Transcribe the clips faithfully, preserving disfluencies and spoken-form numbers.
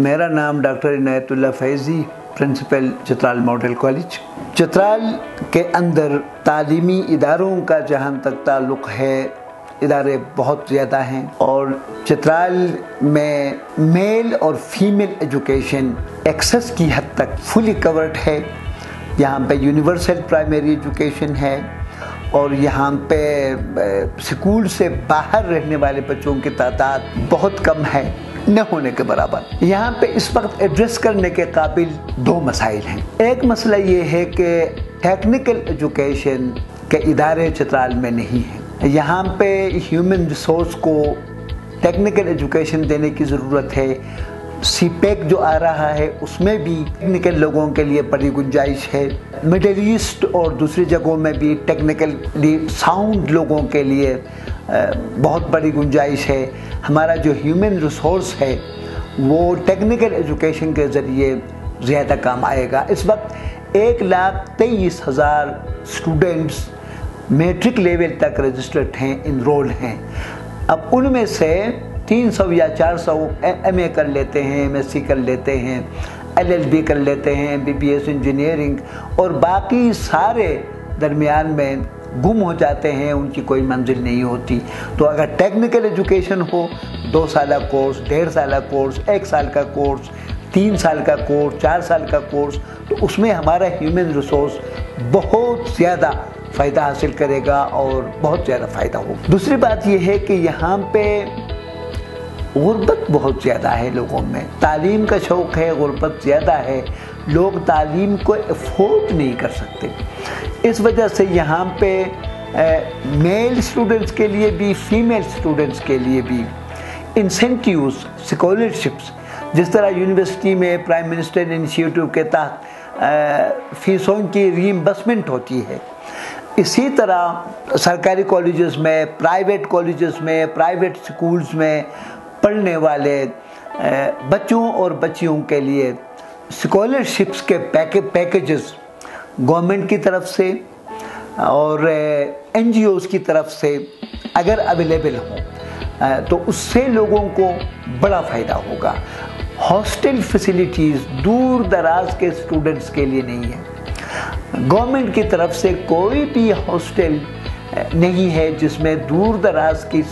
मेरा नाम doctor Inayatullah Faizi, principal Chitral model college. Chitral के अंदर तालीमी इदारों का जहाँ तक ताल्लुक़ है, इदारे बहुत ज़्यादा हैं और चित्राल में मेल और फीमेल एजुकेशन एक्सेस की हद तक फुली कवर्ड है। यहाँ पे यूनिवर्सल प्राइमरी एजुकेशन है और यहाँ पे स्कूल से बाहर रहने वाले बच्चों की तादाद बहुत कम है, न होने के बराबर। यहाँ पे इस वक्त एड्रेस करने के काबिल दो मसाइल हैं। एक मसला ये है कि टेक्निकल एजुकेशन के इदारे चित्राल में नहीं हैं। यहाँ पे ह्यूमन रिसोर्स को टेक्निकल एजुकेशन देने की ज़रूरत है। सी पैक जो आ रहा है उसमें भी टेक्निकल लोगों के लिए बड़ी गुंजाइश है। मिडिल ईस्ट और दूसरी जगहों में भी टेक्निकली साउंड लोगों के लिए बहुत बड़ी गुंजाइश है। हमारा जो ह्यूमन रिसोर्स है वो टेक्निकल एजुकेशन के ज़रिए ज़्यादा काम आएगा। इस वक्त एक लाख तेईस हज़ार स्टूडेंट्स मैट्रिक लेवल तक रजिस्टर्ड हैं, इनरोल हैं। अब उनमें से तीन सौ या चार सौ एम ए कर लेते हैं, एम एस सी कर लेते हैं, एल एल बी कर लेते हैं, M B B S engineering, और बाकी सारे दरमियान में गुम हो जाते हैं, उनकी कोई मंजिल नहीं होती। तो अगर टेक्निकल एजुकेशन हो, दो साल कोर्स, डेढ़ साल कोर्स, एक साल का कोर्स, तीन साल का कोर्स, चार साल का कोर्स, तो उसमें हमारा ह्यूमन रिसोर्स बहुत ज़्यादा फ़ायदा हासिल करेगा और बहुत ज़्यादा फ़ायदा होगा। दूसरी बात यह है कि यहाँ पे गुर्बत बहुत ज़्यादा है लोगों में, तालीम का शौक़ है, गुर्बत ज़्यादा है, लोग तालीम को अफोर्ड नहीं कर सकते। इस वजह से यहाँ पे मेल स्टूडेंट्स के लिए भी, फीमेल स्टूडेंट्स के लिए भी इंसेंटिव्स, स्कॉलरशिप्स, जिस तरह यूनिवर्सिटी में प्राइम मिनिस्टर इनिशिएटिव के तहत फ़ीसों की रीइंबर्समेंट होती है, इसी तरह सरकारी कॉलेजेस में, प्राइवेट कॉलेजेस में, प्राइवेट स्कूल्स में पढ़ने वाले बच्चों और बच्चियों के लिए स्कॉलरशिप्स के पैके पैकेजेस गवर्नमेंट की तरफ से और एन जी ओज़ की तरफ से अगर अवेलेबल हों तो उससे लोगों को बड़ा फ़ायदा होगा। हॉस्टल फैसिलिटीज़ दूर दराज के स्टूडेंट्स के लिए नहीं है। गवर्नमेंट की तरफ से कोई भी हॉस्टल नहीं है जिसमें दूर दराज की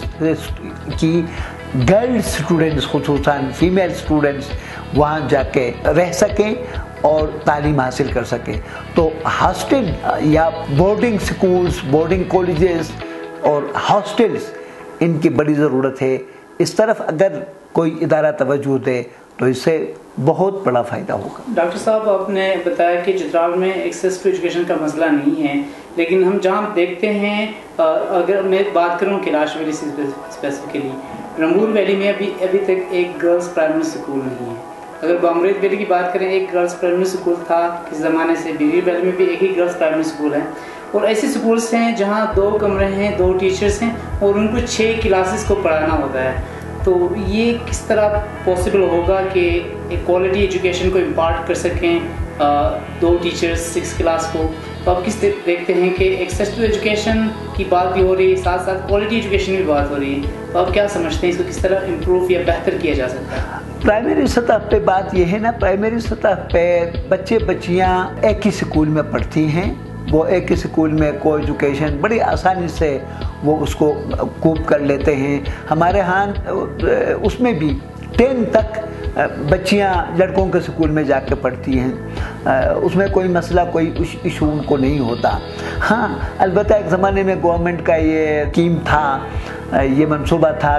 की गर्ल्स स्टूडेंट्स, खुसूसन फीमेल स्टूडेंट्स वहाँ जाके रह सकें और तालीम हासिल कर सकें। तो हॉस्टल या बोर्डिंग स्कूल्स, बोर्डिंग कॉलेजेस और हॉस्टल्स, इनकी बड़ी ज़रूरत है। इस तरफ अगर कोई इदारा तवज्जो दे तो इससे बहुत बड़ा फ़ायदा होगा। डॉक्टर साहब, आपने बताया कि चित्राल में एक्सेस टू एजुकेशन का मसला नहीं है, लेकिन हम जहाँ देखते हैं, अगर मैं बात करूँ कैलाश वैली से स्पेसिफिकली, रंगूर वैली में अभी अभी तक एक गर्ल्स प्राइमरी स्कूल नहीं है। अगर बामरेद वैली की बात करें, एक गर्ल्स प्राइमरी स्कूल था किस ज़माने से, बीरी वैली में भी एक ही गर्ल्स प्राइमरी स्कूल है। और ऐसे स्कूल्स हैं जहाँ दो कमरे हैं, दो टीचर्स हैं और उनको छः क्लासेस को पढ़ाना होता है। तो ये किस तरह पॉसिबल होगा कि एक क्वालिटी एजुकेशन को इम्पार्ट कर सकें दो टीचर्स सिक्स क्लास को? तो आप किस देखते हैं कि एक्सेस टू एजुकेशन की बात भी हो रही है, साथ साथ क्वालिटी एजुकेशन की बात हो रही है, तो आप क्या समझते हैं इसको किस तरह इम्प्रूव या बेहतर किया जा सकता है? प्राइमरी सतह पे बात यह है ना, प्राइमरी सतह पे बच्चे बच्चियाँ एक ही स्कूल में पढ़ती हैं, वो एक ही स्कूल में को एजुकेशन बड़ी आसानी से वो उसको कूप कर लेते हैं। हमारे यहाँ उसमें भी टेन तक बच्चियाँ लड़कों के स्कूल में जाके पढ़ती हैं, उसमें कोई मसला, कोई इशू उनको नहीं होता। हाँ, अलबत्ता एक ज़माने में गवर्नमेंट का ये स्कीम था, ये मंसूबा था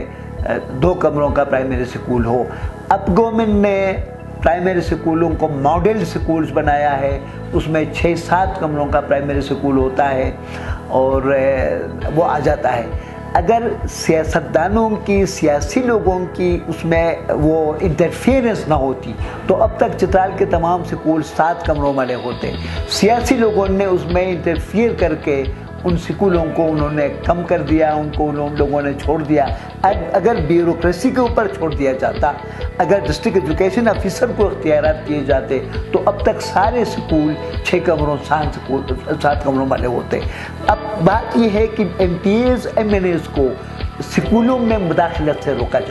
कि दो कमरों का प्राइमरी स्कूल हो। अब गवर्नमेंट ने प्राइमरी स्कूलों को मॉडल स्कूल्स बनाया है, उसमें छः सात कमरों का प्राइमरी स्कूल होता है और वो आ जाता है। अगर सियासतदानों की, सियासी लोगों की उसमें वो इंटरफेरेंस ना होती तो अब तक चित्राल के तमाम स्कूल सात कमरों वाले होते। सियासी लोगों ने उसमें इंटरफियर करके उन स्कूलों को उन्होंने कम कर दिया, उनको उन लोगों ने छोड़ दिया। अगर ब्यूरोक्रेसी के ऊपर छोड़ दिया जाता, अगर डिस्ट्रिक्ट एजुकेशन ऑफिसर को इख्तियारात दिए जाते तो अब तक सारे स्कूल छः कमरों सात स्कूल सात कमरों वाले होते। अब बात यह है कि M P As M N As को स्कूलों में मुदाखलत से रोका जाए,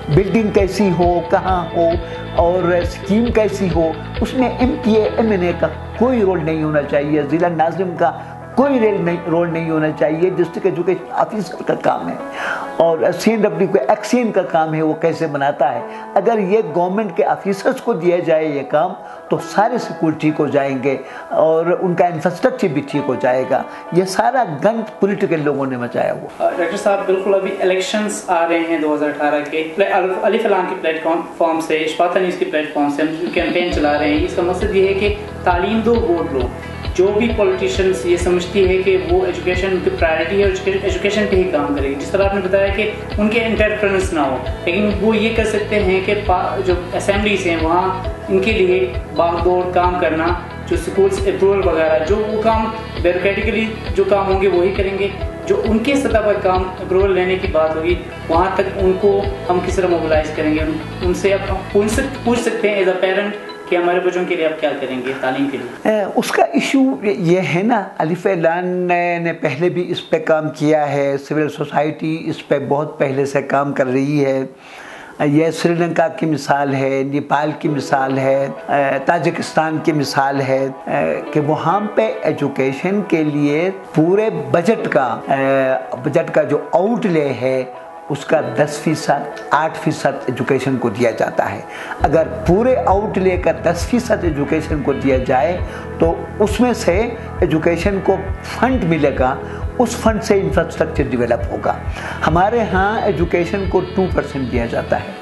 बिल्डिंग कैसी हो, कहाँ हो और स्कीम कैसी हो, उसमें M P A M N A का कोई रोल नहीं होना चाहिए, ज़िला नाज़िम का कोई रेल नहीं रोल नहीं होना चाहिए। डिस्ट्रिक्ट एजुकेशन ऑफिसर का काम है और सी एन डब्ल्यू को एक्सीएन का काम है वो कैसे बनाता है। अगर ये गवर्नमेंट के ऑफिसर्स को दिया जाए ये काम तो सारे स्कूल ठीक हो जाएंगे और उनका इंफ्रास्ट्रक्चर भी ठीक हो जाएगा। ये सारा गंद पॉलिटिकल लोगों ने मचाया हुआ। डॉक्टर साहब बिल्कुल अभी इलेक्शंस आ रहे हैं दो हज़ार अठारह के, अलिफ अलाम की प्लेटफॉर्म से, इश्फाक़ न्यूज़ की प्लेटफॉर्म से हम कैंपेन चला रहे हैं। इसका मकसद ये है कि तालीम दो वोट लो। जो भी पॉलिटिशियंस ये समझती है कि वो एजुकेशन उनकी प्रायोरिटी है, एजुकेशन पे ही काम करेगी, जिस तरह आपने बताया कि उनके इंटरफेरेंस ना हो, लेकिन वो ये कर सकते हैं कि जो असेंबलीज हैं वहाँ इनके लिए बागडोर काम करना, जो स्कूल्स अप्रूवल वगैरह जो वो काम ब्यूरोक्रेटिकली जो काम होंगे वही करेंगे, जो उनके सतह पर काम अप्रूवल लेने की बात होगी वहाँ तक उनको हम किस तरह मोबिलाइज करेंगे। उनसे आप पूछ सकते हैं एज अ पेरेंट कि हमारे बच्चों के लिए आप क्या करेंगे तालीम के लिए। उसका इशू ये है ना, अलिफ अलाम ने पहले भी इस पे काम किया है, सिविल सोसाइटी इस पे बहुत पहले से काम कर रही है। यह श्रीलंका की मिसाल है, नेपाल की मिसाल है, ताजिकिस्तान की मिसाल है कि वहाँ पे एजुकेशन के लिए पूरे बजट का बजट का जो आउटले है उसका दस फीसद आठ फीसद एजुकेशन को दिया जाता है। अगर पूरे आउटले का दस फीसद एजुकेशन को दिया जाए तो उसमें से एजुकेशन को फंड मिलेगा, उस फंड से इंफ्रास्ट्रक्चर डेवलप होगा। हमारे यहाँ एजुकेशन को टू परसेंट दिया जाता है,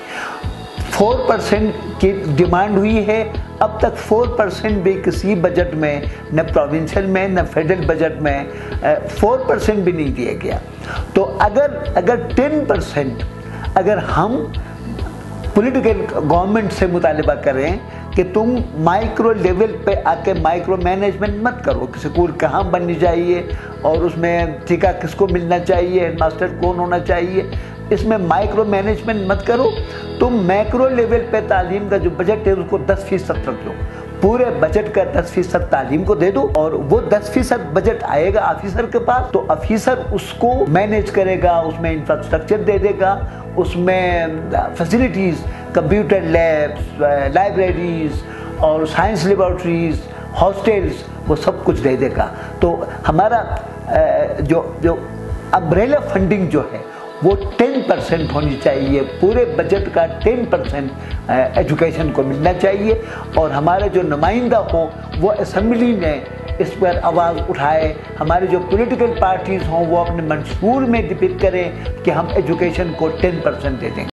फोर परसेंट की डिमांड हुई है। अब तक फोर परसेंट भी किसी बजट में, न प्रोविंशियल में न फेडरल बजट में फोर परसेंट भी नहीं दिया गया। तो अगर अगर टेन परसेंट अगर हम पॉलिटिकल गवर्नमेंट से मुतालिबा करें कि तुम माइक्रो लेवल पे आके माइक्रो मैनेजमेंट मत करो कि स्कूल कहाँ बननी चाहिए और उसमें ठेका किसको मिलना चाहिए, हेडमास्टर कौन होना चाहिए, इसमें माइक्रो मैनेजमेंट मत करो। तुम मैक्रो लेवल पे तालीम का जो बजट है उसको दस फीसद रख लो, पूरे बजट का दस फीसद तालीम को दे दो और वो दस फीसद बजट आएगा ऑफिसर के पास, तो ऑफिसर उसको मैनेज करेगा, उसमें इंफ्रास्ट्रक्चर दे देगा, उसमें फैसिलिटीज़, कंप्यूटर लैब्स, लाइब्रेरीज और साइंस लेबॉर्ट्रीज, हॉस्टल्स, वो सब कुछ दे देगा। तो हमारा जो जो अम्ब्रेला फंडिंग जो है वो टेन परसेंट होनी चाहिए, पूरे बजट का टेन परसेंट एजुकेशन को मिलना चाहिए और हमारे जो नुमाइंदा हो वो असेंबली में इस पर आवाज़ उठाए। हमारे जो पॉलिटिकल पार्टीज़ हों वो अपने मंशूर में डिपिक्ट करें कि हम एजुकेशन को टेन परसेंट दे दें।